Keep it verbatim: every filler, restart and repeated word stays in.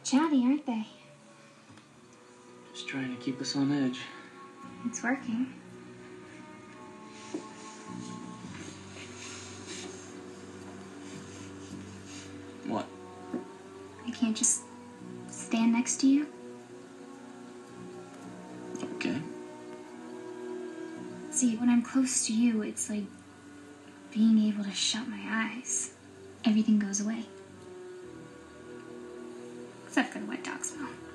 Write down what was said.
Chatty, aren't they? Just trying to keep us on edge. It's working. What? I can't just stand next to you. Okay. See, when I'm close to you, it's like being able to shut my eyes. Everything goes away. Except for the wet dog smell.